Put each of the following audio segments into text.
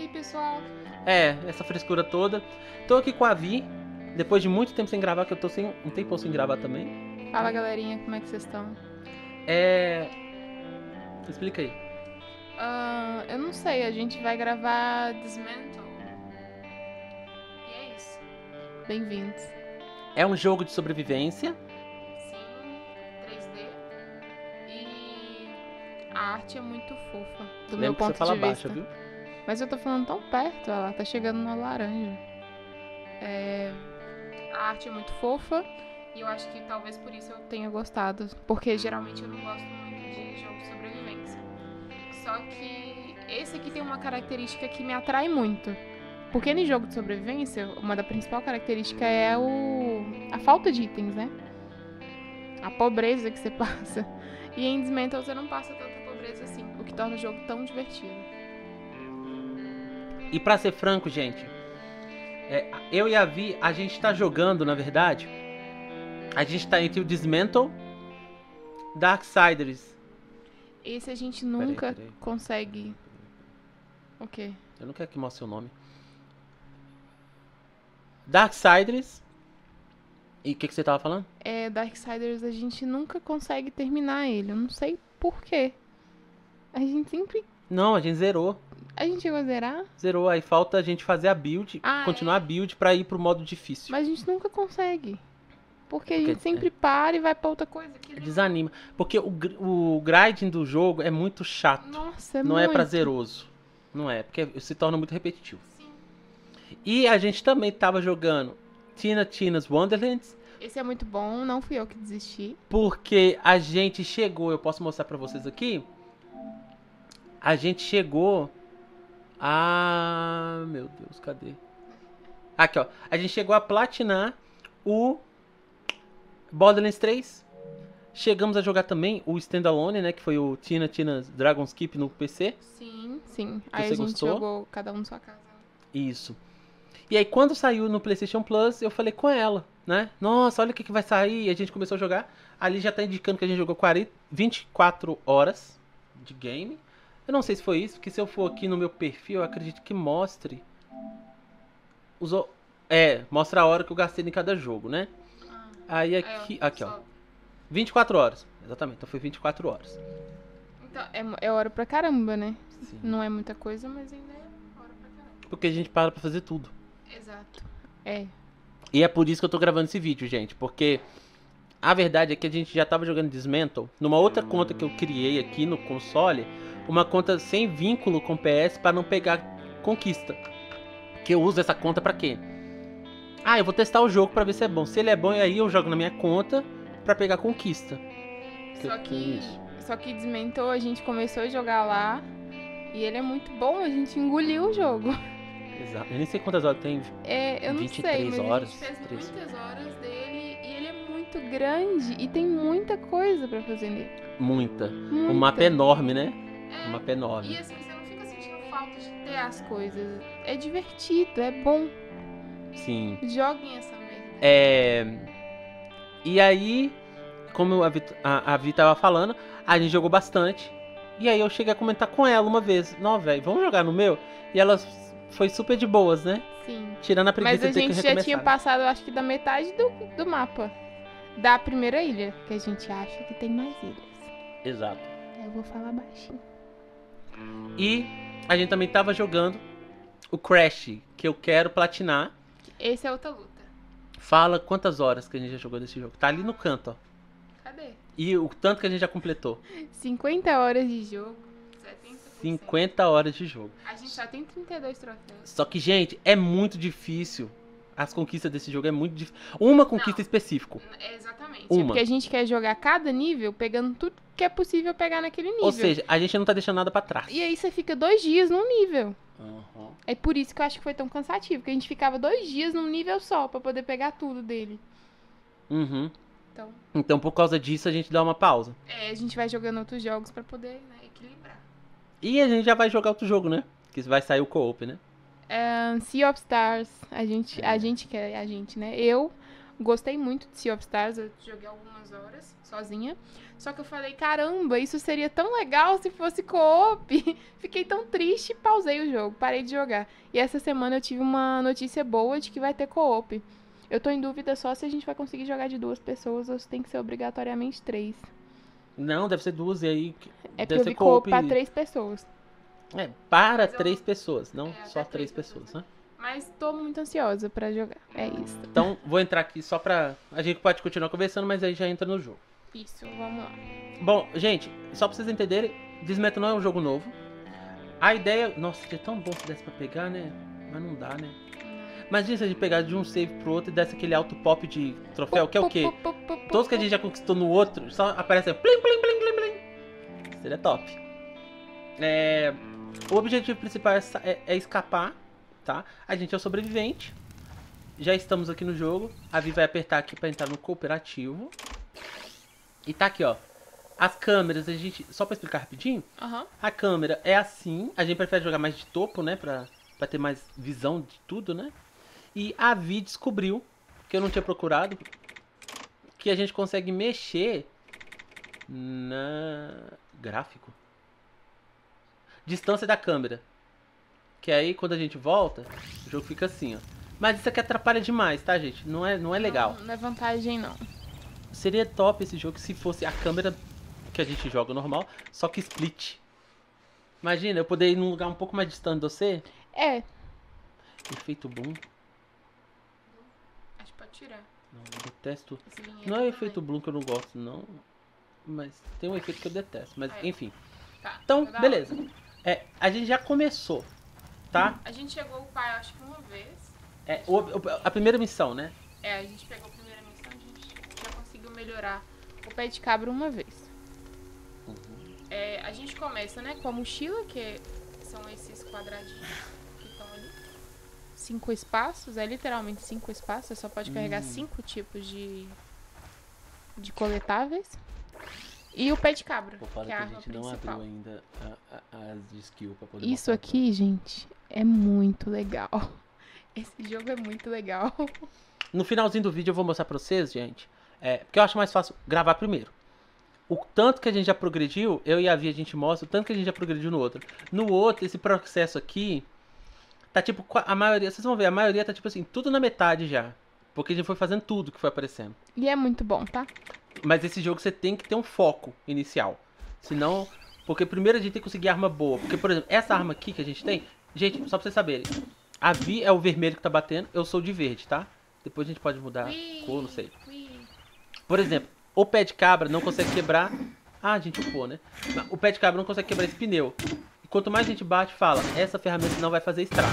pessoal? Essa frescura toda. Tô aqui com a Vi, depois de muito tempo sem gravar, que eu tô sem um tempo sem gravar também. Fala, galerinha, como é que vocês estão? Explica aí. Eu não sei, a gente vai gravar Dismantle. E é isso. Bem-vindos. É um jogo de sobrevivência. Sim, 3D. E a arte é muito fofa, do meu Lembra que você ponto fala de baixo, vista. viu? Mas eu tô falando tão perto, ela tá chegando na laranja. A arte é muito fofa e eu acho que talvez por isso eu tenha gostado. Porque geralmente eu não gosto muito de jogo de sobrevivência. Só que esse aqui tem uma característica que me atrai muito. Porque no jogo de sobrevivência, uma da principal característica é a falta de itens, né? A pobreza que você passa. E em Dismantle você não passa tanta pobreza assim, o que torna o jogo tão divertido. E pra ser franco, gente, eu e a Vi, a gente tá jogando, na verdade, a gente tá entre o Dismantle, Darksiders. Esse a gente nunca Peraí. consegue... O quê? Eu não quero que mostre o nome. Darksiders. E o que você tava falando? Darksiders a gente nunca consegue terminar ele. Eu não sei por quê. A gente sempre... Não, a gente zerou. A gente chegou a zerar, Zerou, aí falta a gente fazer a build, continuar a build pra ir pro modo difícil. mas a gente nunca consegue. Porque a Porque gente sempre para e vai pra outra coisa. Desanima. Porque o grinding do jogo é muito chato. Nossa, Não muito. é prazeroso. Não é, porque se torna muito repetitivo. Sim. E a gente também tava jogando Tina's Wonderlands. Esse é muito bom, não fui eu que desisti. Porque a gente chegou, eu posso mostrar pra vocês aqui. A gente chegou a... Meu Deus, cadê? Aqui, ó. A gente chegou a platinar o Borderlands 3. Chegamos a jogar também o Standalone, né? Que foi o Tina's Dragon's Keep no PC. Sim. Aí a gente gostou? jogou cada um na sua casa. Isso. E aí quando saiu no PlayStation Plus, eu falei com ela, né? Nossa, olha o que vai sair. E a gente começou a jogar. Ali já tá indicando que a gente jogou 24 horas de game. Eu não sei se foi isso, porque se eu for aqui no meu perfil, eu acredito que mostre... mostra a hora que eu gastei em cada jogo, né? Aí aqui ó. 24 horas. Exatamente, então foi 24 horas. Então, é hora pra caramba, né? Sim. Não é muita coisa, mas ainda é hora pra caramba. Porque a gente para pra fazer tudo. Exato. E é por isso que eu tô gravando esse vídeo, gente. Porque a verdade é que a gente já tava jogando Dismantle numa outra conta que eu criei aqui no console. Uma conta sem vínculo com PS pra não pegar conquista. Que eu uso essa conta pra quê? Eu vou testar o jogo pra ver se é bom. Se ele é bom, aí eu jogo na minha conta pra pegar conquista. Só que Dismantle a gente começou a jogar lá e ele é muito bom, a gente engoliu o jogo. Exato. Eu nem sei quantas horas tem. Eu não 23 sei, mas horas, a gente fez 13. muitas horas dele e ele é muito grande e tem muita coisa pra fazer nele. Muita. O mapa é enorme, né? O mapa é enorme. E assim, você não fica sentindo falta de ter as coisas. É divertido, é bom. Sim. Joguem essa merda. E aí, como a Vi tava falando, a gente jogou bastante. E aí eu cheguei a comentar com ela uma vez. Não, velho, vamos jogar no meu? E ela foi super de boas, né? Sim. Tirando a preguiça Mas a de ter que gente já recomeçar. tinha passado, acho que da metade do mapa. Da primeira ilha, que a gente acha que tem mais ilhas. Exato. Eu vou falar baixinho. E a gente também tava jogando o Crash, que eu quero platinar. Esse é outra luta. Fala quantas horas que a gente já jogou desse jogo. Tá ali no canto, ó. Cadê? E o tanto que a gente já completou. 50 horas de jogo. 70%. 50 horas de jogo. A gente só tem 32 troféus. Só que, gente, é muito difícil. As conquistas desse jogo é muito difícil. Uma conquista específica. Exatamente. Uma. É porque a gente quer jogar cada nível pegando tudo que é possível pegar naquele nível. Ou seja, a gente não tá deixando nada pra trás. E aí você fica 2 dias num nível. Uhum. É por isso que eu acho que foi tão cansativo. Porque a gente ficava 2 dias num nível só pra poder pegar tudo dele. Uhum. Então, por causa disso, a gente dá uma pausa. a gente vai jogando outros jogos pra poder, né, equilibrar. E a gente já vai jogar outro jogo, né? Que vai sair o co-op, né? Sea of Stars. A gente, né? Eu, Gostei muito de Sea of Stars, eu joguei algumas horas sozinha. Só que eu falei, caramba, isso seria tão legal se fosse co-op. Fiquei tão triste, pausei o jogo, parei de jogar. E essa semana eu tive uma notícia boa de que vai ter co-op. Eu tô em dúvida só se a gente vai conseguir jogar de 2 pessoas ou se tem que ser obrigatoriamente 3. Não, deve ser 2 e aí É porque deve eu ser vi co-op co-op. pra 3 pessoas. É, para Mas eu- 3 pessoas, não É, só até 3 três pessoas, pessoas, né? Mas tô muito ansiosa pra jogar. É isso. Então, vou entrar aqui só pra... A gente pode continuar conversando, mas aí já entra no jogo. Isso, vamos lá. Bom, gente, só pra vocês entenderem, Desmetro não é um jogo novo. A ideia... Nossa, seria tão bom se desse pra pegar, né? Mas não dá, né? Imagina se a gente pegar de um save pro outro e desse aquele auto pop de troféu, que é o quê? Todos que a gente já conquistou no outro, só aparece plim, plim, plim, plim, plim. Seria top. O objetivo principal é escapar, tá? A gente é o sobrevivente. Já estamos aqui no jogo. A Vi vai apertar aqui pra entrar no cooperativo. E tá aqui, ó. As câmeras, a gente... Só pra explicar rapidinho. Aham. A câmera é assim. A gente prefere jogar mais de topo, né? Pra ter mais visão de tudo, né? E a Vi descobriu, que eu não tinha procurado, que a gente consegue mexer na... Gráfico? Distância da câmera. Que aí, quando a gente volta, o jogo fica assim, ó. Mas isso aqui atrapalha demais, tá, gente? Não é legal. Não é vantagem, não. Seria top esse jogo se fosse a câmera que a gente joga normal, só que split. Imagina, eu poder ir num lugar um pouco mais distante de você. É. Efeito boom. Acho que pode tirar. Não, eu detesto. Esse vinheta Não é o também. efeito bloom que eu não gosto, não. Mas tem um efeito que eu detesto. Mas É. enfim. Tá, Então, tá da beleza. hora. A gente já começou, tá? A gente chegou o pai, acho que uma vez. A primeira missão, né? A gente pegou a primeira missão, a gente já conseguiu melhorar o pé de cabra uma vez. A gente começa, né, com a mochila, que são esses quadradinhos que estão ali. 5 espaços, é literalmente 5 espaços, você só pode carregar 5 tipos de coletáveis. E o pé de cabra, Pô, fala que é a que a arma gente não principal. abriu ainda as de skill pra poder Isso mostrar. aqui, gente, é muito legal. Esse jogo é muito legal. No finalzinho do vídeo eu vou mostrar pra vocês, gente. Porque eu acho mais fácil gravar primeiro. O tanto que a gente já progrediu, eu e a Vi a gente mostra o tanto que a gente já progrediu no outro. No outro, esse processo aqui, tá tipo, a maioria, vocês vão ver, a maioria tá tipo assim, tudo na metade já. Porque a gente foi fazendo tudo que foi aparecendo. E é muito bom, tá? Mas esse jogo você tem que ter um foco inicial. Senão, porque primeiro a gente tem que conseguir arma boa. Porque, por exemplo, essa arma aqui que a gente tem, gente, só pra vocês saberem. A Vi é o vermelho que tá batendo, eu sou de verde, tá? Depois a gente pode mudar a cor, não sei. Por exemplo, o pé de cabra não consegue quebrar... Ah, a gente upou, né? O pé de cabra não consegue quebrar esse pneu. E quanto mais a gente bate, fala, essa ferramenta não vai fazer estrago.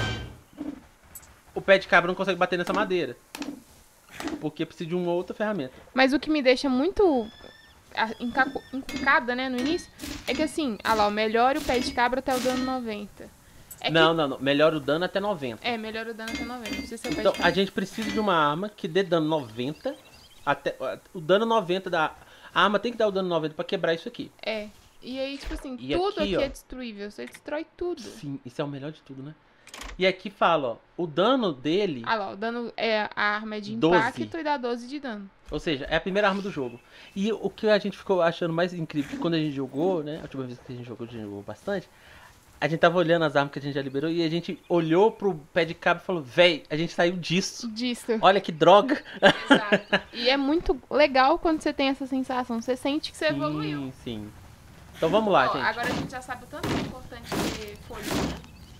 O pé de cabra não consegue bater nessa madeira. Porque precisa de uma outra ferramenta. Mas o que me deixa muito encucada, né, no início, é que assim, lá, melhora o pé de cabra até o dano 90. Não. Melhora o dano até 90. Melhora o dano até 90. Não precisa ser o pé Então, de cabra. a gente precisa de uma arma que dê dano 90. Até o dano 90 da... A arma tem que dar o dano 90 pra quebrar isso aqui. E aí, tipo assim, E tudo aqui, aqui ó. é destruível. Você destrói tudo. Sim, isso é o melhor de tudo, né? E aqui fala, ó, o dano dele... Lá, o dano a arma é de 12. impacto e dá 12 de dano. Ou seja, é a primeira arma do jogo. E o que a gente ficou achando mais incrível, que quando a gente jogou, né? A última vez que a gente jogou bastante. A gente tava olhando as armas que a gente já liberou e a gente olhou pro pé de cabra e falou, véi, a gente saiu disso. Olha que droga. Exato. E é muito legal quando você tem essa sensação. Você sente que você evoluiu. Sim. Então vamos lá, gente. Agora a gente já sabe o tanto que é importante ter folhinha.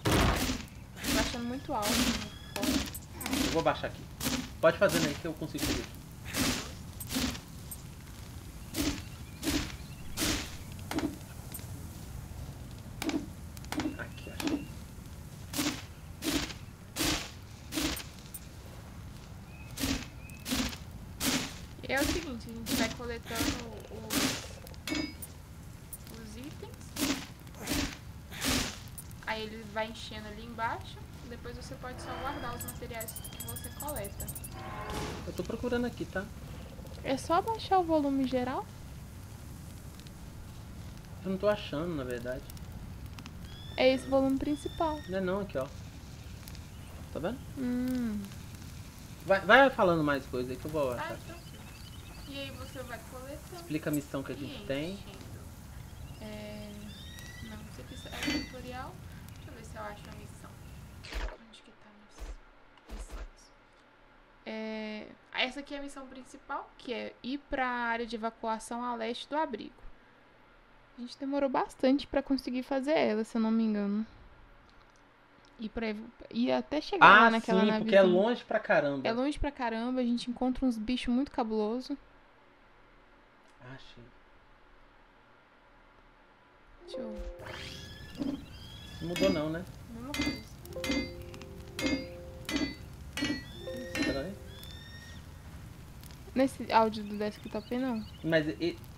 Tô achando muito alto. Eu vou baixar aqui. Pode fazer aí que eu consigo fazer. Aqui, achei. E é o seguinte, a gente vai coletando os itens. Aí ele vai enchendo ali embaixo. Depois você pode só guardar os materiais que você coleta. Eu tô procurando aqui, tá? É só baixar o volume geral. Eu não tô achando, na verdade. É esse volume principal. Não é não, aqui, ó. Tá vendo? Vai falando mais coisa aí que eu vou Ah, achar. tranquilo. E aí você vai coletando. Explica a missão que a gente tem. Enchendo. Não, isso aqui é tutorial. Deixa eu ver se eu acho a missão. Onde que tá as missões? Essa aqui é a missão principal, que é ir pra área de evacuação a leste do abrigo. A gente demorou bastante pra conseguir fazer ela, se eu não me engano. E até chegar lá naquela sim, navezinha. porque é longe pra caramba. É longe pra caramba, a gente encontra uns bichos muito cabulosos. Achei. Deixa eu... Não mudou não, né? Mesma coisa. Estranho. Nesse áudio do desktop não. Mas...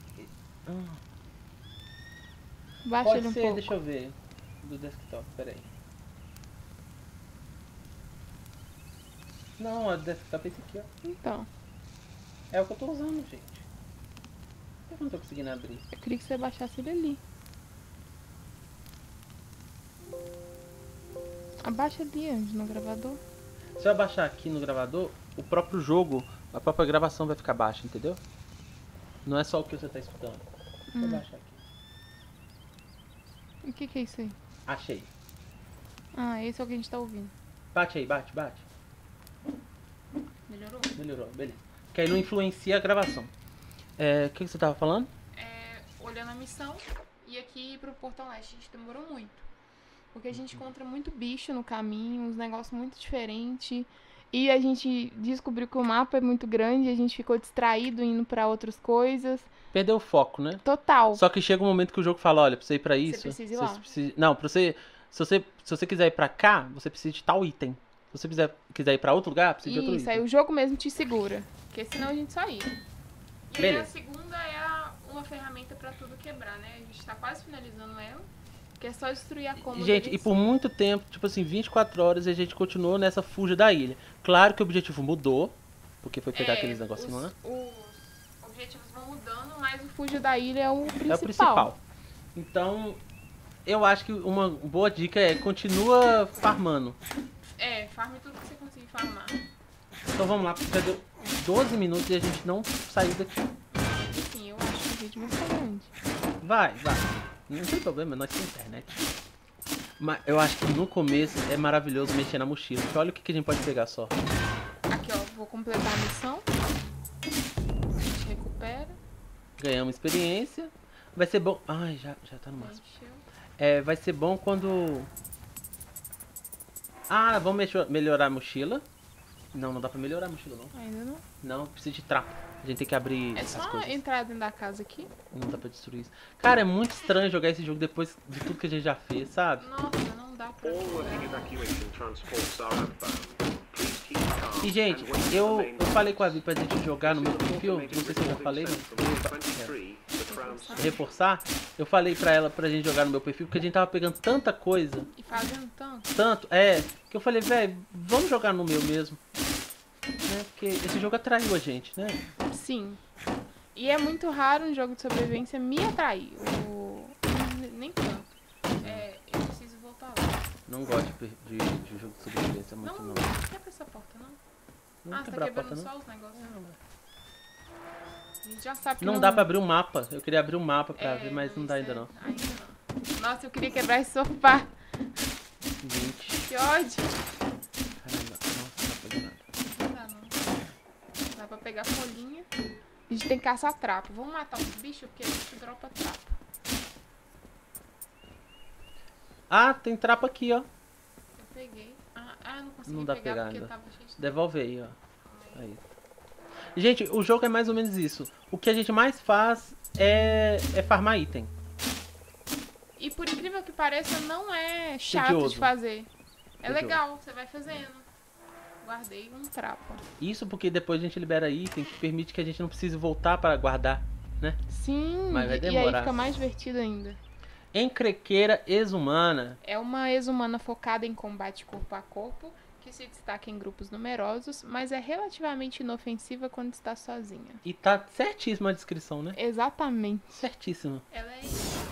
Baixa pode ele um ser, pouco. deixa eu ver. Do desktop, peraí. Não, o desktop é esse aqui, ó. Então, É o que eu tô usando, gente. Por que eu não tô conseguindo abrir? eu queria que você baixasse ele ali. Abaixa ali, onde no gravador. Se eu abaixar aqui no gravador, o próprio jogo, a própria gravação vai ficar baixa, entendeu? Não é só o que você tá escutando. Deixa eu abaixar aqui. O que é isso aí? Achei. Ah, esse é o que a gente tá ouvindo. Bate aí, bate. Melhorou? Melhorou, beleza. Que aí não influencia a gravação. O que você tava falando? Olhando a missão e aqui pro Portão Leste a gente demorou muito. Porque a gente encontra muito bicho no caminho, uns negócios muito diferentes. E a gente descobriu que o mapa é muito grande, a gente ficou distraído indo pra outras coisas. Perdeu o foco, né? Total. Só que chega um momento que o jogo fala, olha, pra você ir pra isso... precisa ir lá. Não, pra você... Se você quiser ir pra cá, você precisa de tal item. Se você quiser ir pra outro lugar, precisa de outro Isso, item. aí o jogo mesmo te segura. Porque senão a gente só ia. E aí Beleza. a segunda é uma ferramenta pra tudo quebrar, né? A gente tá quase finalizando ela. Que é só destruir a cômoda. Gente, e por muito tempo, tipo assim, 24 horas, a gente continuou nessa fuga da ilha. Claro que o objetivo mudou, porque foi pegar aqueles negocinhos lá. Os objetivos vão mudando, mas o Fuja da Ilha é o principal. É o principal. Então, eu acho que uma boa dica é continua farmando. Farme tudo que você conseguir farmar. Então vamos lá, porque deu 12 minutos e a gente não saiu daqui. Enfim, eu acho que o vídeo vai ficar grande. Vai. Não tem problema, nós temos internet. Mas eu acho que no começo é maravilhoso mexer na mochila. Porque olha o que a gente pode pegar só. Aqui, ó, vou completar a missão. A gente recupera. Ganhamos experiência. Vai ser bom... Ai, já tá no máximo. Encheu. Vai ser bom quando... Ah, vamos melhorar a mochila. Não dá pra melhorar a mochila, não. Ainda não. Não, precisa de trapo. A gente tem que abrir É as só coisas. entrar dentro da casa aqui. Não dá pra destruir isso. Cara, é muito estranho jogar esse jogo depois de tudo que a gente já fez, sabe? Nossa, não dá pra All working evacuation transports are outbound. Please keep calm. E, gente, eu falei com a Vi pra gente jogar no meu perfil. Não sei se eu já falei, mas reforçar. Eu falei pra ela pra gente jogar no meu perfil, porque a gente tava pegando tanta coisa. E fazendo tanto. Tanto, que eu falei, velho, vamos jogar no meu mesmo. Né? Porque esse jogo atraiu a gente, né? Sim. E é muito raro um jogo de sobrevivência me atrair. Nem tanto. Eu preciso voltar lá. Não gosto de jogo de sobrevivência muito, não. Não quebra essa porta, não. Não Você tá quebrar a quebrando porta, não. só os negócios. A gente já sabe que Não dá pra abrir um mapa. Eu queria abrir um mapa pra ver, mas não dá isso ainda não. Ainda não. Nossa, eu queria quebrar esse sofá. 20. Que ódio. Caramba, nossa, não dá pra fazer nada. Não dá, não. Dá pra pegar folhinha. A gente tem que caçar trapo. Vamos matar os bichos, porque a gente dropa trapo. Ah, tem trapo aqui, ó. Eu peguei. Eu não consegui Não dá pra pegar pegar porque ainda. tava cheio de... Devolve aí, ó. Aí. Gente, o jogo é mais ou menos isso. O que a gente mais faz é farmar item. E por incrível que pareça, não é chato Tedioso. de fazer. É Tedioso. legal, você vai fazendo. Guardei um trapo. Isso porque depois a gente libera item que permite que a gente não precise voltar para guardar, né? Sim, Mas vai e aí demorar. fica mais divertido ainda. Encrequeira exumana. É uma ex-humana focada em combate corpo a corpo, que se destaca em grupos numerosos, mas é relativamente inofensiva quando está sozinha. E tá certíssima a descrição, né? Exatamente. Certíssima. Ela é...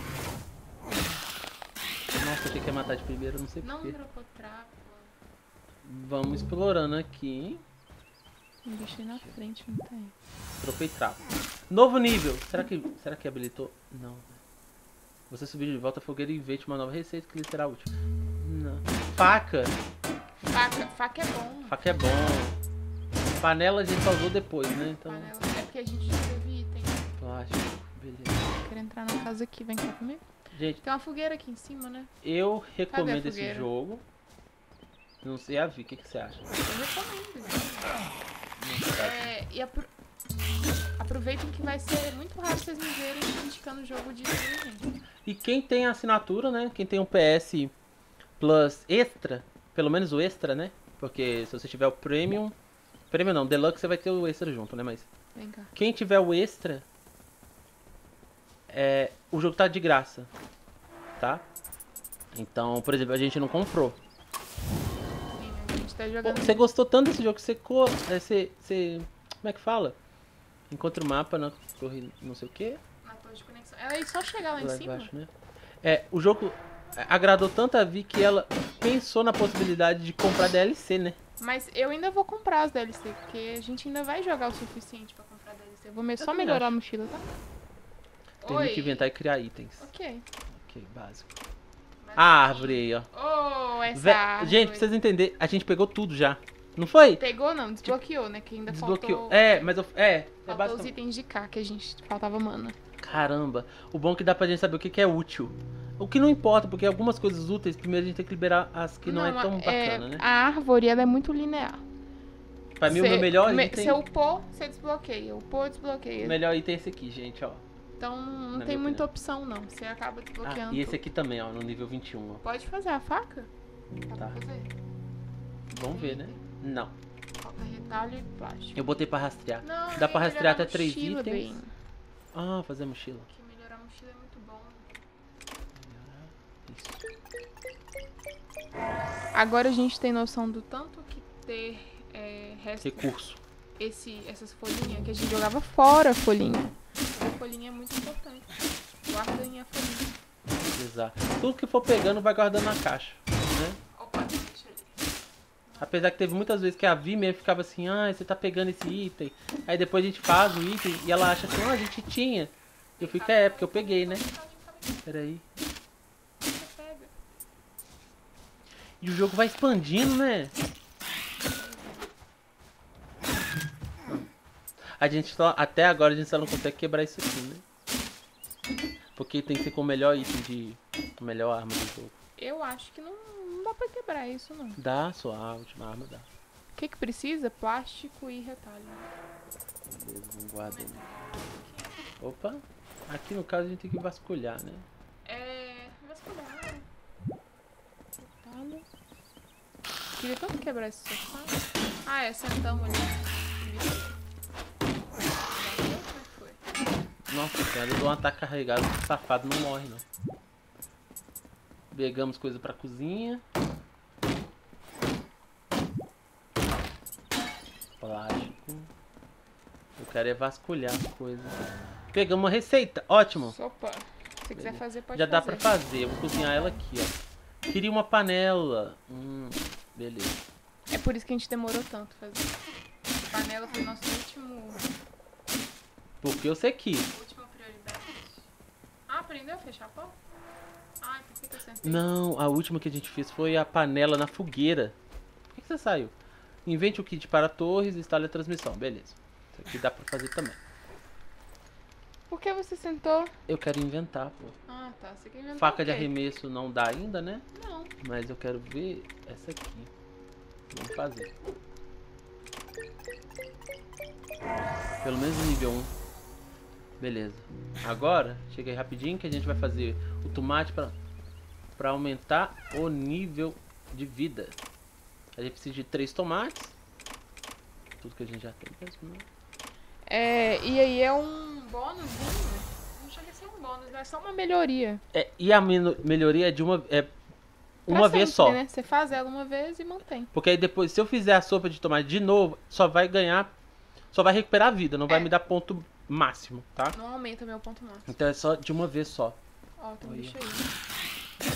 Nossa, achei que ia matar de primeiro, não sei Não porquê. dropou trapo. Vamos explorando aqui. Um bicho aí na frente, não tem. Dropei trapo. Novo nível. Será que habilitou? Não. Você subir de volta à fogueira e invente uma nova receita que lhe será útil. Não. Faca. Faca é bom. Faca é bom. Panela a gente só usou depois, né? Então. Panela. É porque a gente já teve item. Plástico. Beleza. Quero entrar na casa aqui, vem cá comigo. Gente, Tem uma fogueira aqui em cima, né? eu recomendo Cadê a esse fogueira? jogo. Não sei a Vi, o que você acha? Eu recomendo. E aproveitem que vai ser muito raro vocês me verem indicando o jogo de gente. E quem tem a assinatura, né? Quem tem um PS Plus Extra, pelo menos o Extra, né? Porque se você tiver o Premium... Premium não, Deluxe você vai ter o Extra junto, né? Mas Vem cá. quem tiver o Extra... o jogo tá de graça, tá? Então, por exemplo, a gente não comprou. Sim, a gente tá Pô, jogando. você gostou tanto desse jogo que você... Como é que fala? Encontra o mapa na torre não sei o que. Na torre de conexão. Ela é só chegar lá em Lá cima. embaixo, né? O jogo agradou tanto a Vi que ela pensou na possibilidade de comprar DLC, né? Mas eu ainda vou comprar as DLC, porque a gente ainda vai jogar o suficiente pra comprar DLC. Eu vou só também melhorar a acho. mochila, tá? Tem que inventar e criar itens. Ok. Ok, básico. A árvore aí, ó. Oh, essa árvore. Gente, pra vocês entenderem, a gente pegou tudo já. Não foi? Pegou não, desbloqueou, né? Que ainda Desbloqueou. faltou... Mas Faltou os basicamente... itens de cá, que a gente... Faltava mana. Caramba. O bom é que dá pra gente saber o que é útil. O que não importa, porque algumas coisas úteis, primeiro a gente tem que liberar as que não é tão bacana, né? A árvore, ela é muito linear. Pra mim, o meu melhor item... Se eu upou, você desbloqueia. Upou, desbloqueia. O melhor item é esse aqui, gente, ó. Então não Na tem minha muita opinião. opção, não. Você acaba desbloqueando. E esse aqui também, ó, no nível 21, ó. Pode fazer a faca? Dá Tá. pra fazer? Vamos ver, né? Não. Falta retalho e plástico. Eu botei pra rastrear. Não, Dá pra ia rastrear melhorar até a 3 mochila, itens. bem. Ah, fazer a mochila. Porque melhorar a mochila é muito bom. Isso. Agora a gente tem noção do tanto que ter resto, Recurso. essas folhinhas, que a gente jogava fora a folhinha. A folhinha é muito importante. Guardem a folhinha. Exato. Tudo que for pegando vai guardando na caixa, né? Opa, deixa ali. Apesar que teve muitas vezes que a Vi mesmo ficava assim, você tá pegando esse item. Aí depois a gente faz o item e ela acha assim, a gente tinha. Eu fico, porque eu peguei, né? Peraí. Você pega. E o jogo vai expandindo, né? A gente só, até agora a gente só não consegue quebrar isso aqui, né? Porque tem que ser com o melhor item a melhor arma do jogo. Eu acho que não dá pra quebrar isso, não. Dá, a última arma dá. O que precisa? Plástico e retalho. Beleza, vamos guardar. Opa, aqui no caso a gente tem que vasculhar, né? Vasculhar. Retalho. Queria tanto quebrar esse sofá. Sentamos ali. Nossa senhora, eu dou um ataque carregado, o safado não morre, não. Pegamos coisa pra cozinha. Plástico. Eu quero vasculhar as coisas. Pegamos uma receita, ótimo. Sopa. Se você quiser fazer, pode Já fazer. dá pra fazer, eu vou cozinhar ela aqui, ó. Queria uma panela. Beleza. É por isso que a gente demorou tanto fazer. A panela foi nosso último... Porque eu sei que... Última prioridade. Aprendeu a fechar a porta? Por que eu sentei? Não, a última que a gente fez foi a panela na fogueira. Por que você saiu? Invente o kit para torres e instale a transmissão. Beleza. Isso aqui dá pra fazer também. Por que você sentou? Eu quero inventar, pô. Tá. Você quer inventar Faca o de quê? arremesso não dá ainda, né? Não. Mas eu quero ver essa aqui. Vamos fazer. Pelo menos no nível 1. Beleza. Agora, cheguei rapidinho que a gente vai fazer o tomate pra aumentar o nível de vida. A gente precisa de 3 tomates. Tudo que a gente já tem mesmo, né? E aí é um bônusinho. Não chega a ser um bônus, é só uma melhoria. E a melhoria é de uma Pra vez sempre, só. Né? Você faz ela uma vez e mantém. Porque aí depois, se eu fizer a sopa de tomate de novo, só vai recuperar a vida, não vai me dar ponto máximo, tá? Não aumenta meu ponto máximo. Então é só de uma vez só. Tem um Olha. bicho aí.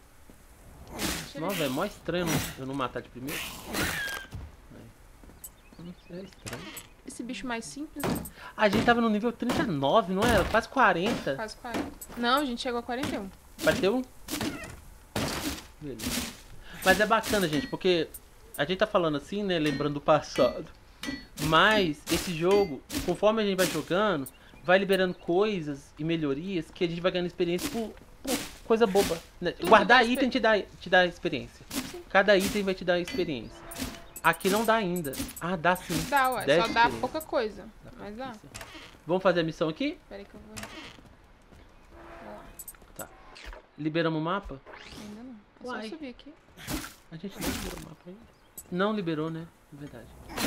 Nossa, é mó estranho eu não matar de primeiro. É estranho. Esse bicho mais simples, né? A gente tava no nível 39, não era? Quase 40. Quase 40. Não, a gente chegou a 41. Bateu? Beleza. Mas é bacana, gente, porque a gente tá falando assim, né? Lembrando do passado. Mas esse jogo, conforme a gente vai jogando, vai liberando coisas e melhorias que a gente vai ganhando experiência por coisa boba. Né? Tudo Guardar dá item te dá experiência. Cada item vai te dar experiência. Aqui não dá ainda. Ah, dá sim. Dá, ué. 10 Só dá experiência. pouca coisa. Mas dá. Vamos fazer a missão aqui? Pera aí que eu vou. Vamos lá. Tá. Liberamos o mapa? Ainda não. É Uai. só subir aqui. A gente não liberou o mapa ainda. Não liberou, né? É verdade.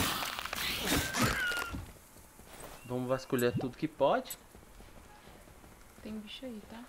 Vamos vasculhar tudo que pode. Tem bicho aí, tá?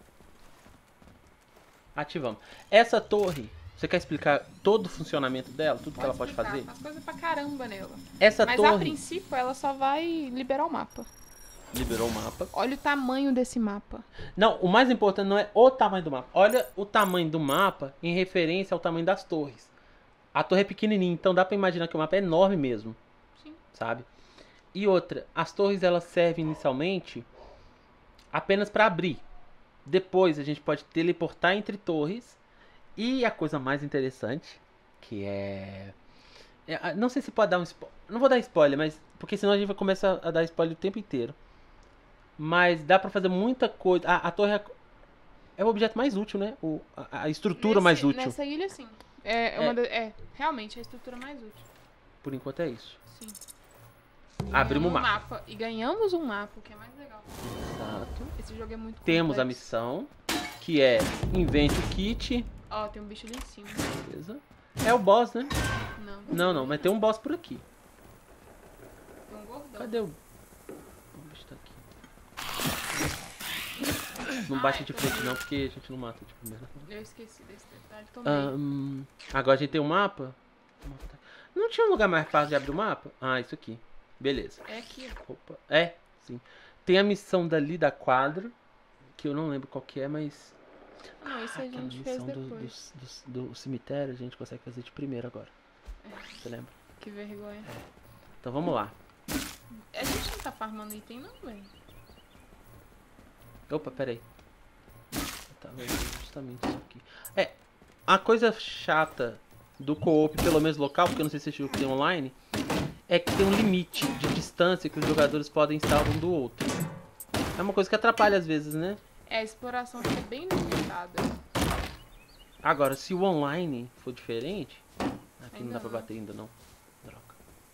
Ativamos. Essa torre, você quer explicar todo o funcionamento dela? Tudo que ela pode explicar, fazer? Faz coisa pra caramba nela. Essa Mas a torre princípio ela só vai liberar o mapa. liberou o mapa. Olha o tamanho desse mapa. Não, o mais importante não é o tamanho do mapa. Olha o tamanho do mapa em referência ao tamanho das torres. A torre é pequenininha, então dá pra imaginar que o mapa é enorme mesmo. Sim. Sabe? E outra, as torres elas servem inicialmente apenas para abrir. Depois a gente pode teleportar entre torres. E a coisa mais interessante, que não sei se pode dar um spoiler. Não vou dar spoiler, mas porque senão a gente vai começar a dar spoiler o tempo inteiro. Mas dá pra fazer muita coisa. A torre é o objeto mais útil, né? A estrutura mais útil. Nessa ilha, sim. Realmente a estrutura mais útil. Por enquanto é isso. Sim. Abrimos o Ganhamos um mapa. E ganhamos um mapa, o que é mais legal. Exato. Esse jogo é muito Temos a complexo. missão, que é invente o kit. Ó, tem um bicho ali em cima. Beleza. É o boss, né? Não. Não, mas tem um boss por aqui. Tem um gordão. Cadê o bicho tá aqui? Não bate de frente não, porque a gente não mata de primeira. Eu esqueci desse detalhe também. Agora a gente tem um mapa. Não tinha um lugar mais fácil de abrir o mapa? Ah, isso aqui. Beleza. É aqui, ó. Opa. É, sim. Tem a missão dali da quadra, que eu não lembro qual que é, mas... Não, isso a aquela gente fez missão depois. do cemitério a gente consegue fazer de primeiro agora. Você lembra? Que vergonha. Então vamos lá. A gente não tá farmando item não, velho. Opa, peraí. Tá vendo justamente isso aqui. A coisa chata do co-op, pelo menos local, porque eu não sei se esse jogo tem online, é que tem um limite de distância que os jogadores podem estar um do outro. É uma coisa que atrapalha às vezes, né? A exploração fica bem limitada. Agora, se o online for diferente... Aqui não Ainda dá pra não. bater ainda não. Droga.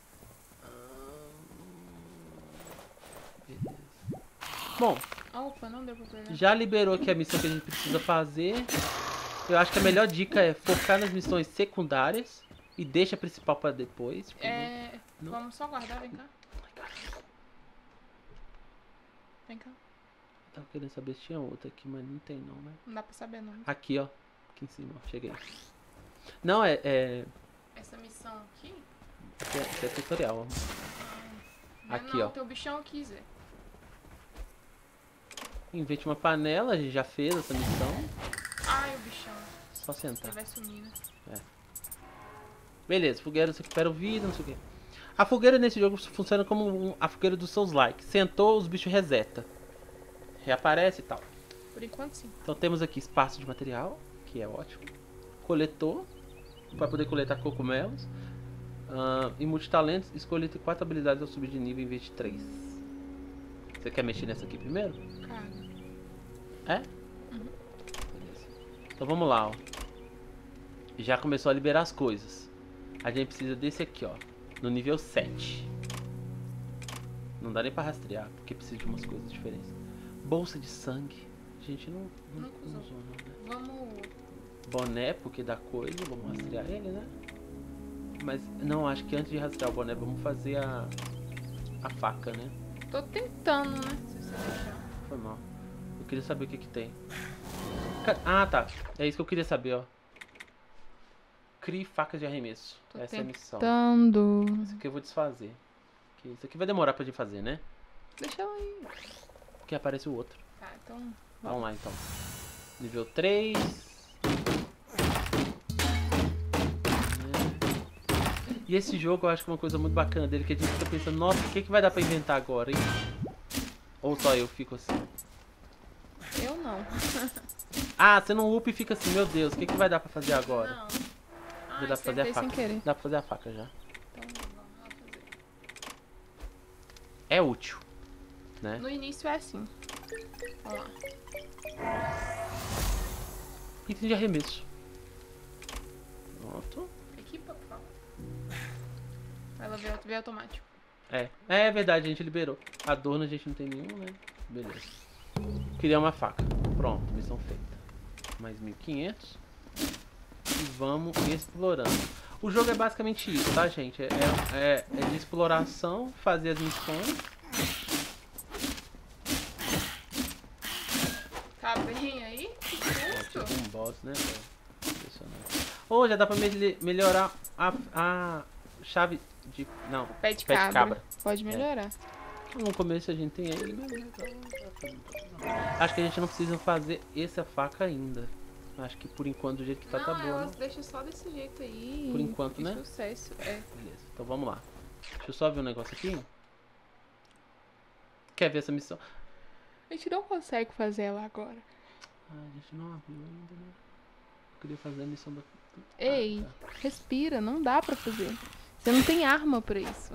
Beleza. Bom, Opa, não deu pra pegar. já liberou aqui a missão que a gente precisa fazer. Eu acho que a melhor dica é focar nas missões secundárias e deixa a principal pra depois. Tipo, não- Vamos só guardar, vem cá. Vem cá. Tava querendo saber se tinha outra aqui, mas não tem não, né? Não dá pra saber não. Aqui, ó. Aqui em cima, ó. Cheguei. Não, Essa missão aqui? é tutorial, ó. Aqui, não, ó. Tem o bichão aqui, Zé. Invente uma panela, a gente já fez essa missão. Ai, o bichão. Só Ele sentar. vai sumir, né? Beleza, fogueira você recupera o vida, não sei o quê. A fogueira nesse jogo funciona como a fogueira dos seus likes. Sentou, os bichos reseta. Reaparece e tal. Por enquanto, sim. Então temos aqui espaço de material, que é ótimo. Coletor, para poder coletar cogumelos. E multitalentos, escolha entre 4 habilidades ao subir de nível em vez de 3. Você quer mexer nessa aqui primeiro? Cara. É? Beleza. Então vamos lá, ó. Já começou a liberar as coisas. A gente precisa desse aqui, ó. No nível 7. Não dá nem pra rastrear, porque precisa de umas coisas diferentes. Bolsa de sangue. A gente não usou. usou, não, né? Vamos... Boné, porque dá coisa. Vamos rastrear ele, né? Mas, não, acho que antes de rastrear o boné, vamos fazer a faca, né? Tô tentando, né? Se você deixar. Foi mal. Eu queria saber o que que tem. Ah, tá. É isso que eu queria saber, ó. Crie facas de arremesso. Tô Essa é a missão. tentando. Isso aqui eu vou desfazer. Que isso aqui vai demorar pra gente fazer, né? Deixa ela aí. Porque aparece o outro. Tá, então... Vamos lá, então. Nível 3. E esse jogo eu acho que é uma coisa muito bacana dele, que a gente fica pensando, nossa, o que vai dar pra inventar agora, hein? Ou só eu fico assim. Eu não. Ah, você não upa e fica assim, meu Deus, o que vai dar pra fazer agora? Não. Já Ai, dá pra fazer a acertei faca. sem querer. Dá pra fazer a faca já. Então vamos lá fazer. É útil, né? No início é assim. Vamos lá. Item de arremesso. Pronto. Equipa, por favor. Ela veio automático. É verdade, a gente liberou. Adorno a gente não tem nenhum, né? Beleza. Criar uma faca. Pronto, missão feita. Mais 1500. E vamos explorando. O jogo é basicamente isso, tá, gente? É de exploração, fazer as missões. Tá bem aí? Que susto. Tipo um boss, né? Impressionante. Oh, já dá pra melhorar a chave de... Não, Pé de cabra. Pode melhorar. no começo a gente tem ele, mas acho que a gente não precisa fazer essa faca ainda. Acho que por enquanto do jeito que tá bom. Não, Né? deixa só desse jeito aí. Por enquanto, né? Sucesso, é. Beleza, então vamos lá. Deixa eu só ver um negócio aqui. Quer ver essa missão? A gente não consegue fazer ela agora. Ah, a gente não abriu ainda, né? Eu queria fazer a missão da... Ei, tá. respira, não dá pra fazer. Você não tem arma pra isso.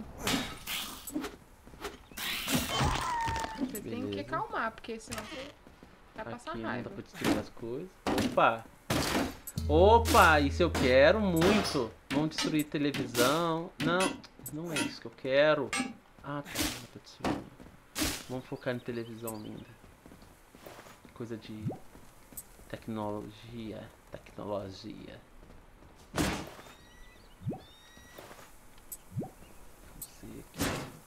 Você tem que Beleza. acalmar, porque senão você vai passar Aqui não raiva. dá pra destruir as coisas. Opa! Opa, isso eu quero muito. Vamos destruir televisão. Não é isso que eu quero. Ah, tá, não dá pra destruir. Vamos focar em televisão ainda. Coisa de tecnologia. Tecnologia. Vamos ver aqui.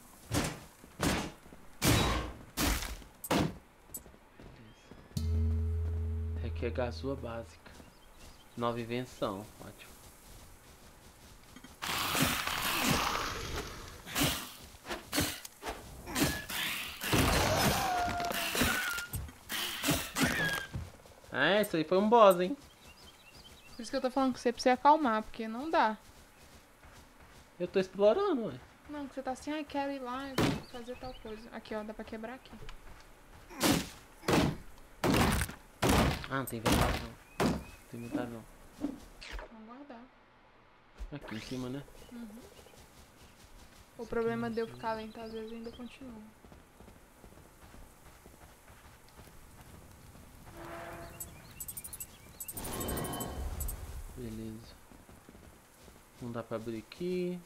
Beleza. Requer gasua básica. Nova invenção. Ótimo. Ah, isso aí foi um boss, hein? Por isso que eu tô falando que você precisa acalmar, porque não dá. Eu tô explorando, ué. Não, que você tá assim, ai, quero ir lá e vou fazer tal coisa. Aqui, ó, dá pra quebrar aqui. Ah, não tem inventário não. Não tem inventário não. Vamos guardar. Aqui em cima, né? O problema de eu ficar lenta às vezes ainda continua. Beleza. Não dá pra abrir aqui.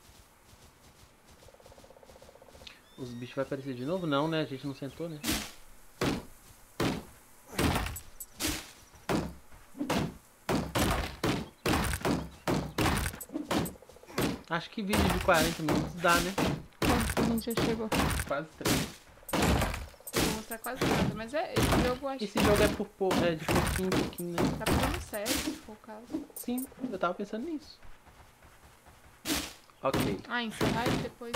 Os bichos vão aparecer de novo? Não, né? A gente não sentou, né? Acho que vídeo de 40 minutos dá, né? Quanto a gente já chegou? Quase 3. Não vou mostrar quase nada, mas esse jogo eu acho Esse jogo é de pouquinho em pouquinho, né? que dá pra fazer sério, se for o caso. Sim, eu tava pensando nisso. Ok. Ah, encerrar e depois...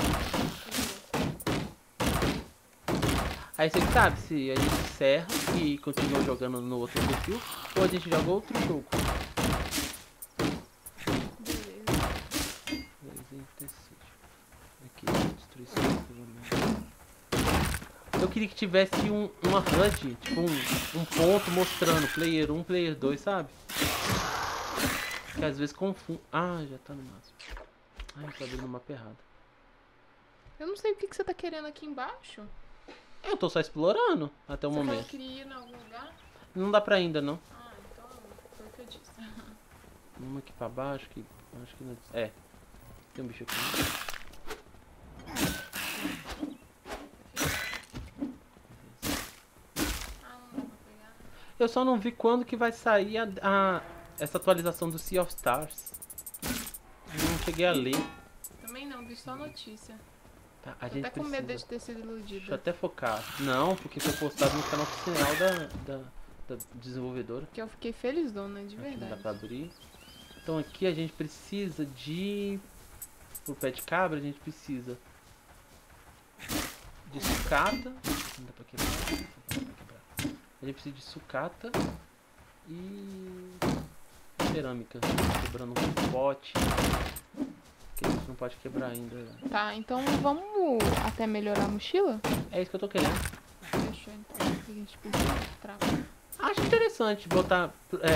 Aí você que sabe se a gente encerra e continua jogando no outro perfil ou a gente joga outro jogo. Beleza. Aqui, destruição. Eu queria que tivesse uma HUD, tipo um ponto mostrando player 1, player 2, sabe? Que às vezes confunde. Ah, já tá no máximo. Ai, tá abrindo o mapa errado. Eu não sei o que você tá querendo aqui embaixo. Eu tô só explorando até o Você falou momento. que queria ir em algum lugar? Não dá pra ainda, não. Ah, então foi o que eu disse. Vamos aqui pra baixo, que acho que não... É. Tem um bicho aqui. Ah, não dá pra pegar. Eu só não vi quando que vai sair essa atualização do Sea of Stars. Eu não cheguei a ler. Também não, vi só notícia. Tá, a Tô gente até com medo precisa. de ter sido iludida. Deixa eu até focar. Não, porque foi postado no canal oficial da desenvolvedora. Que eu fiquei feliz, dona, de Aqui não dá verdade. pra abrir. Então aqui a gente precisa de... Pro pé de cabra a gente precisa de sucata. Não dá pra quebrar. A gente precisa de sucata e cerâmica. Quebrando um pote. Que Não pode quebrar ainda. Tá, então vamos até melhorar a mochila? É isso que eu tô querendo. Fechou então. A gente precisa de trapo. Acho interessante botar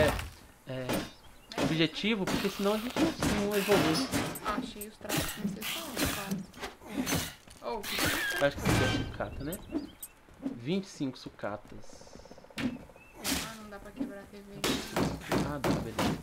objetivo, porque senão a gente não evolui. Achei os trapos necessários, claro. Oh, Eu acho que isso é sucata, né? 25 sucatas. não dá pra quebrar a TV. Ah, dá, beleza.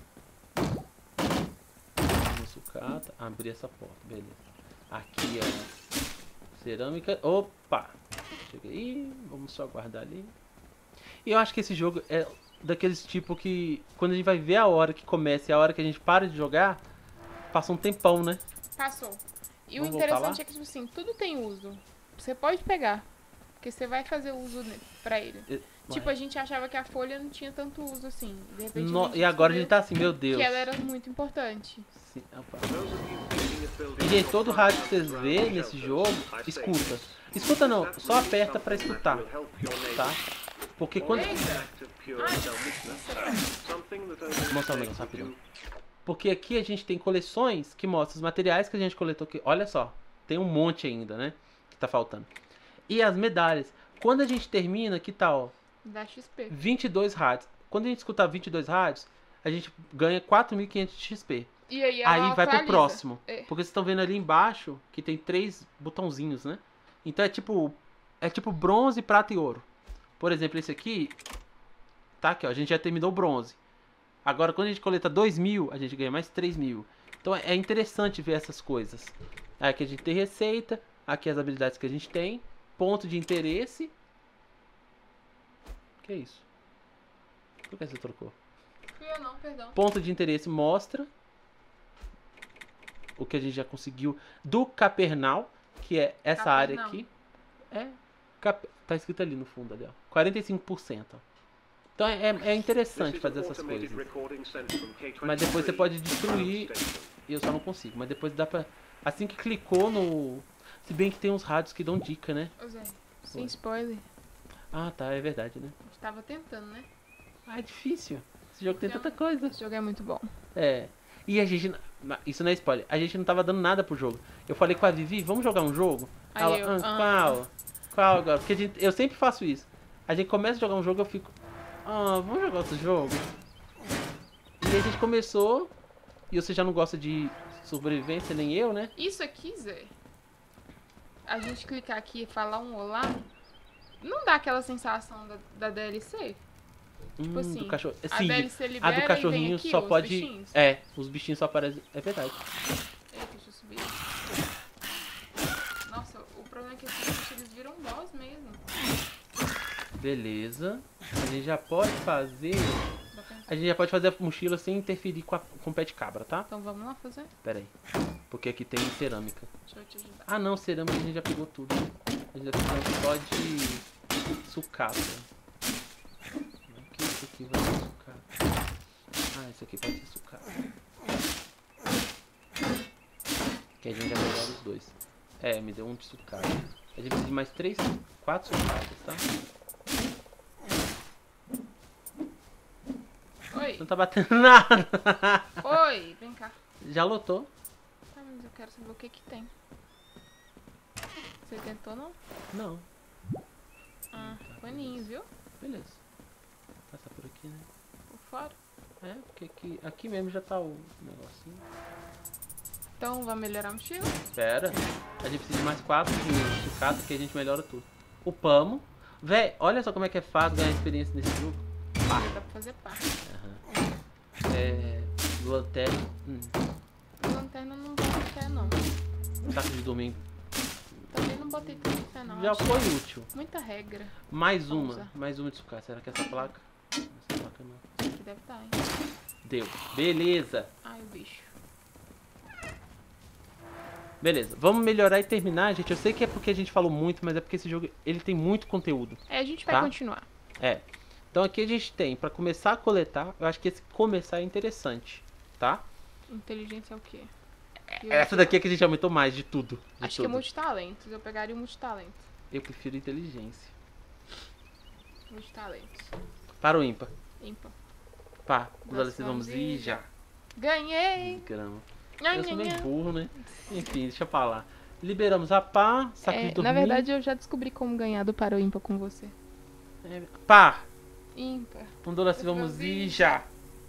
Uma sucata. Abrir essa porta, beleza. Aqui a cerâmica. Opa! Cheguei. Vamos só guardar ali. E eu acho que esse jogo é daqueles tipo que quando a gente vai ver a hora que começa e a hora que a gente para de jogar, passa um tempão, né? Passou. E Vamos o voltar interessante lá? é que, tipo assim, tudo tem uso. Você pode pegar. Porque você vai fazer uso pra ele. Tipo, a gente achava que a folha não tinha tanto uso assim. De repente, E agora a gente tá assim, meu Deus. que ela era muito importante. Sim, opa. For those of you thinking of building E gente, todo your rádio que front vocês round vê shelters, nesse jogo, I say escuta. this. Escuta não, That's só really aperta pra something that escutar, will help your tá? neighbors. Porque Or quando... an act of pure self-respect. Something that only Vou mostrar um mistakes negócio rapidão. would do. Porque aqui a gente tem coleções que mostram os materiais que a gente coletou aqui. Olha só, tem um monte ainda, né? Que tá faltando. E as medalhas. Quando a gente termina, que tal? Da XP. 22 rádios. Quando a gente escutar 22 rádios, a gente ganha 4.500 de XP. E aí ela Aí vai pro atualiza. próximo. É. Porque vocês estão vendo ali embaixo que tem 3 botãozinhos, né? Então é tipo bronze, prata e ouro. Por exemplo, esse aqui tá aqui, ó, a gente já terminou o bronze. Agora quando a gente coleta 2.000, a gente ganha mais 3.000. Então é interessante ver essas coisas. Aqui a gente tem receita, aqui as habilidades que a gente tem, ponto de interesse. Que é isso? Por que você trocou? Fui eu não, perdão. Ponto de interesse mostra o que a gente já conseguiu do Capernal, que é essa área Capernal. aqui. Tá escrito ali no fundo, ali, ó. 45%. Ó. Então é interessante This is fazer an essas automated coisas. recording sent from K23 Mas depois você pode destruir. ground station. E eu só não consigo. Mas depois dá pra. Assim que clicou no. Se bem que tem uns rádios que dão dica, né? Ô Zé, sem Oi. spoiler. Ah, tá, é verdade, né? A gente tava tentando, né? Ah, é difícil. Esse jogo tem Então, tanta coisa. Esse jogo é muito bom. É. E a gente. Isso não é spoiler. A gente não tava dando nada pro jogo. Eu falei com a Vivi, vamos jogar um jogo? Aí Ela, eu, qual? Qual agora? Porque eu sempre faço isso. A gente começa a jogar um jogo, eu fico. Vamos jogar outro jogo? E aí a gente começou. E você já não gosta de sobrevivência, nem eu, né? Isso aqui, Zé, a gente clicar aqui e falar um olá, não dá aquela sensação da DLC? Tipo assim, do cachorro. a Sim, DLC a libera do e cachorrinho vem aqui só os pode. bichinhos? Os bichinhos só aparecem. É verdade. Eita, deixa eu subir. Nossa, o problema é que esses bichos eles viram boss mesmo. Beleza. A gente já pode fazer. Dá pra A gente já pode fazer a mochila sem interferir com o pé de cabra, tá? Então vamos lá fazer? Pera aí. Porque aqui tem cerâmica. Deixa eu te ajudar. Ah não, cerâmica a gente já pegou tudo. A gente já pegou só de sucata. Aqui, isso aqui vai ser sucata. Ah, isso aqui pode ser sucata. Que a gente já pegou os dois. Me deu um de sucata. A gente precisa de mais 4 sucatas, tá? Oi, Não tá batendo nada. oi, vem cá. Já lotou. Ah, mas eu quero saber o que que tem. Você tentou não? Não. Ah, paninho, viu? Beleza. Passar por aqui, né? Por fora. Porque aqui mesmo já tá o negocinho. Então vamos melhorar a mochila? Espera. A gente precisa de mais 4 de sucata que a gente melhora tudo. Upamos. Véi, olha só como é que é fácil ganhar experiência nesse jogo. Dá pra fazer parte. Lanterna. Lanterna não botei fé não. Saco de domingo. Também não botei tanto fé não. Já Achei foi útil. muita regra. Mais Vamos uma. usar. Mais uma de sucata. Será que essa placa? Essa placa não. Isso aqui deve estar, hein? Deu. Beleza. Ai, o bicho. Beleza. Vamos melhorar e terminar, gente. Eu sei que é porque a gente falou muito, mas é porque esse jogo ele tem muito conteúdo. A gente vai Tá? continuar. Então aqui a gente tem, pra começar a coletar, eu acho que esse começar é interessante, tá? Inteligência é o quê? Essa daqui é que a gente aumentou mais de tudo. De Acho que é tudo. multitalentos. Eu pegaria o multitalentos. Eu prefiro inteligência. Multitalentos. Para o ímpar. Ímpar. Pá, os Nós LCs vamos vamos ir ir já. Ganhei! Grama. Eu sou meio burro, né? Enfim, deixa pra lá. Liberamos a pá, saco de dormir. Na verdade, eu já descobri como ganhar do par ou ímpar com você. Pá. Ímpar. Pundou assim, vamos ir já.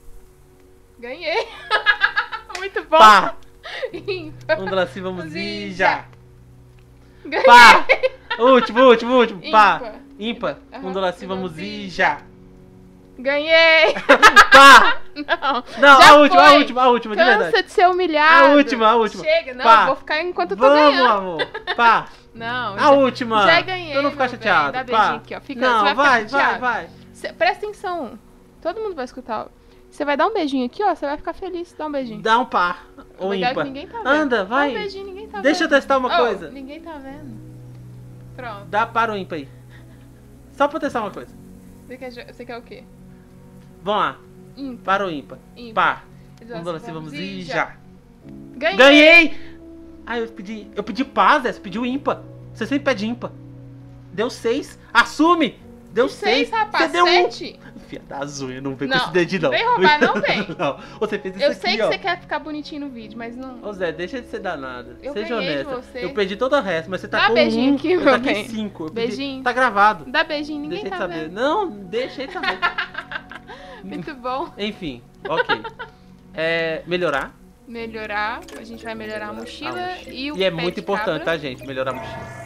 Ganhei. Muito bom. Pá. Ímpar. Pundou assim, vamos ir já. Ganhei. Pá. Último. Pá. Ímpar. Ímpar. Pundou assim, vamos ir já. Ganhei. Pá. Não, Já a foi. última, de verdade. Cansa de ser humilhado. A última. Chega, não, Pá. eu vou ficar enquanto eu tô Vamos, ganhando. amor. Pá. Não, A última. já ganhei. Eu não ficar meu chateado. bem. Dá Pá. beijinho aqui, ó. Fica, você Não, vai ficar chateado. vai. Presta atenção. Todo mundo vai escutar. Você vai dar um beijinho aqui, ó. Você vai ficar feliz. Dá um beijinho. Dá um par. Ou Legal ímpar. que ninguém tá vendo. Anda, vai. Dá um beijinho, ninguém tá Deixa eu vendo. testar uma coisa. Ninguém tá vendo. Pronto. Dá para o ímpar aí. Só pra testar uma coisa. Você quer o quê? Vamos lá. Ímpar. Para o ímpar. Ímpar. Pá. Então, Vamos assim, vamos ir já. Ganhei. Ganhei! Ah, eu pedi paz, Zé. Você pediu ímpar. Você sempre pede ímpar. Deu 6. Assume! Deu 6. Rapaz. Você deu 7. Fia da azul, não vem com Não, esse dedinho, não. vem roubar, não vem. Não, você fez isso Eu aqui, sei que ó. você quer ficar bonitinho no vídeo, mas não. Ô Zé, deixa de ser danada. Eu Seja ganhei de honesta. você. Eu perdi toda a resto, mas você tá Dá com beijinho 1. aqui, eu meu taquei bem. 5. Beijinho. Tá gravado. Dá beijinho, ninguém Deixa tá de saber. vendo. Não, deixa de saber. Muito bom. Enfim, ok. Melhorar. Melhorar. A gente vai melhorar a mochila e o E é pé muito de importante, cabra. tá, gente? Melhorar a mochila.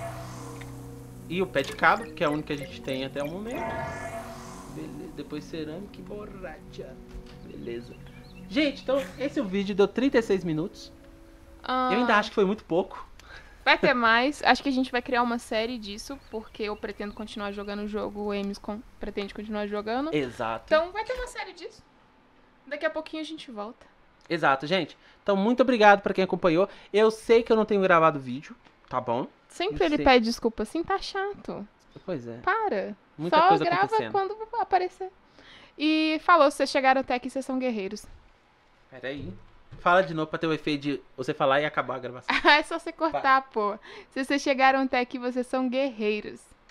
E o pé de cabra, que é o único que a gente tem até o momento. Beleza. Depois cerâmica e borracha. Beleza. Gente, então esse é o vídeo, deu 36 minutos. Eu ainda acho que foi muito pouco. Vai ter mais. Acho que a gente vai criar uma série disso, porque eu pretendo continuar jogando o jogo, o Ames pretende continuar jogando. Exato. Então vai ter uma série disso. Daqui a pouquinho a gente volta. Exato, gente. Então, muito obrigado pra quem acompanhou. Eu sei que eu não tenho gravado vídeo, tá bom? Sempre Eu ele sei. pede desculpa assim, tá chato. Pois é. Para. Muita Só coisa grava acontecendo. quando aparecer. E falou, vocês chegaram até aqui, vocês são guerreiros. Peraí. Fala de novo pra ter o efeito de você falar e acabar a gravação. É só você cortar, pô. Se vocês chegaram até aqui, vocês são guerreiros.